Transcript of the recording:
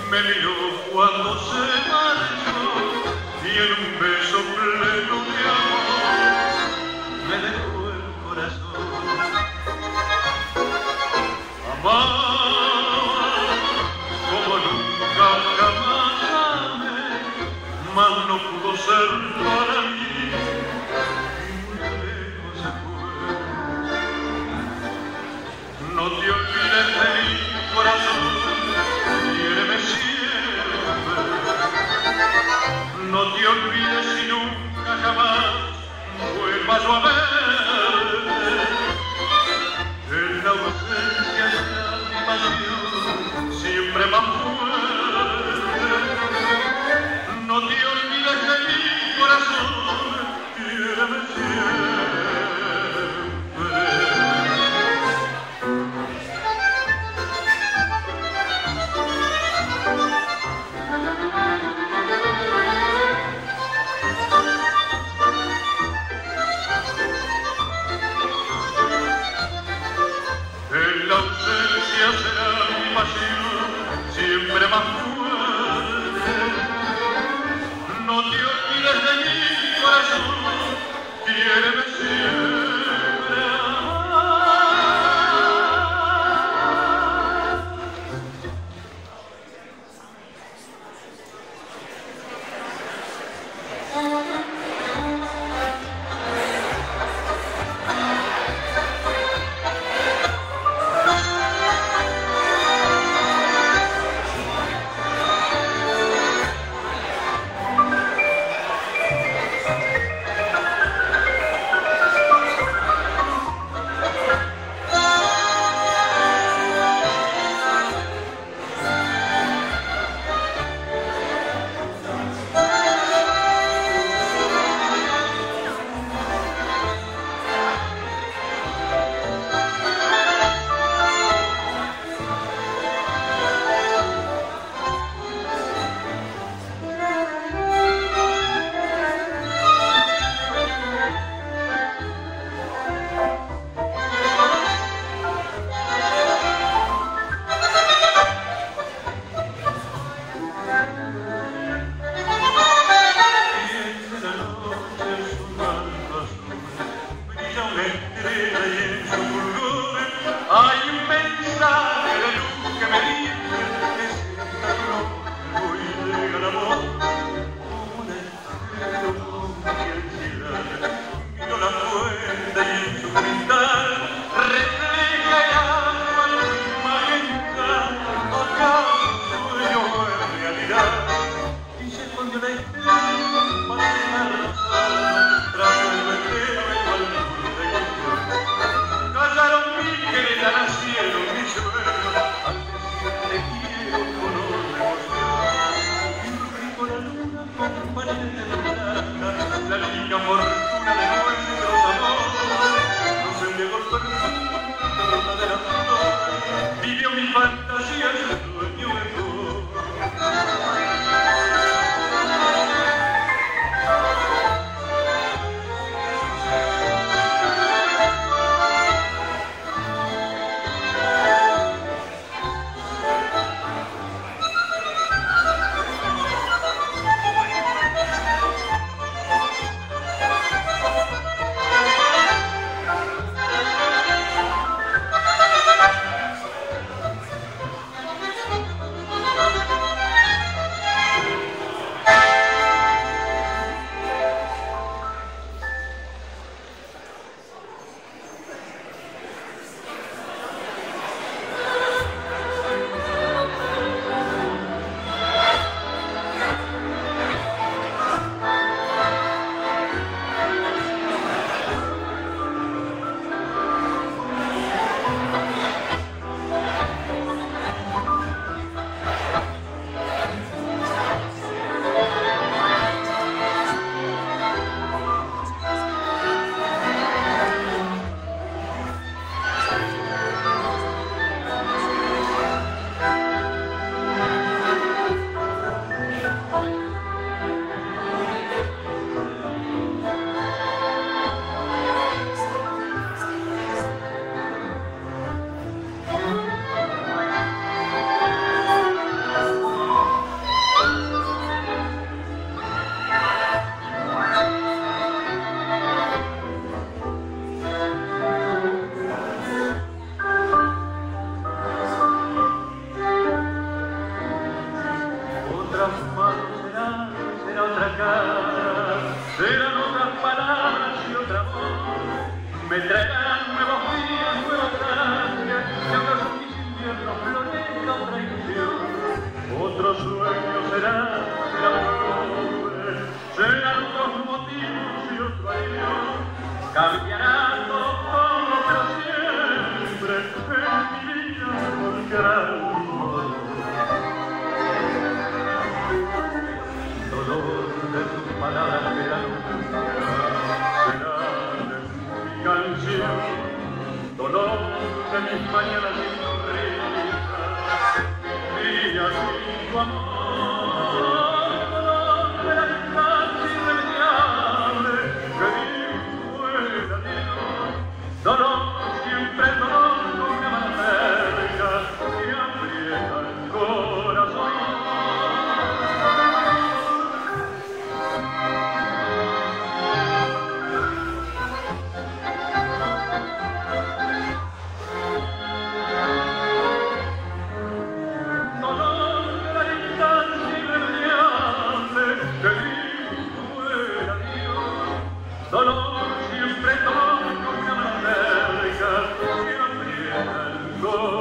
Me miró cuando se marchó y en un beso pleno de amor me dejó el corazón. Amaba como nunca jamás amé, mas no pudo ser para mí y muy lejos se fue. No te olvides de mi corazón, quiéreme siempre. No te olvides y nunca jamás vuelvas a verte. En la ausencia está mi pasión, siempre más fuerte. No te olvides de mi corazón, quiéreme siempre. transformado será otra cara, serán otras palabras y otra voz. Me traerán nuevos días, nuevas gracias, y acaso mis inviernos florezca otra ilusión. Otro sueño será pobre, serán otros motivos y otro adiós. Cambiará todo, pero siempre en mi vida volcará un dolor. Dolor de tus palabras que la nunca será de mi canción. Dolor de mis mañanas sin sonrisa, días sin tu amor. Dolor de la distancia irremediable que dijo el adiós. Dolor, siempre dolor con una mano cerca que aprieta el corazón. Dolor, siempre dolor con una mano cerca que aprieta el corazón.